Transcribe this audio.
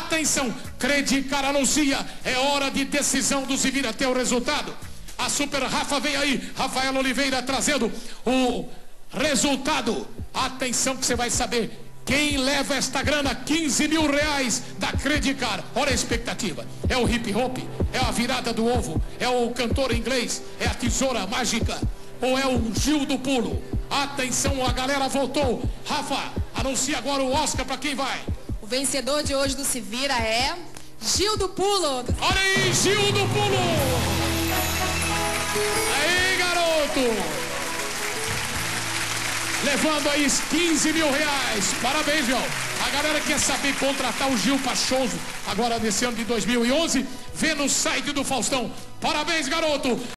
Atenção, Credicar anuncia, é hora de decisão do Se Vira até o resultado. A Super Rafa vem aí, Rafael Oliveira trazendo o resultado. Atenção que você vai saber quem leva esta grana, 15 mil reais da Credicar. Olha a expectativa, é o hip hop, é a virada do ovo, é o cantor inglês, é a tesoura mágica ou é o Gil do Pulo? Atenção, a galera voltou. Rafa, anuncia agora o Oscar para quem vai. O vencedor de hoje do Se Vira é Gil do Pulo. Olha aí, Gil do Pulo. Aí, garoto. Levando aí 15 mil reais. Parabéns, João. A galera quer saber contratar o Gil para shows agora nesse ano de 2011. Vê no site do Faustão. Parabéns, garoto.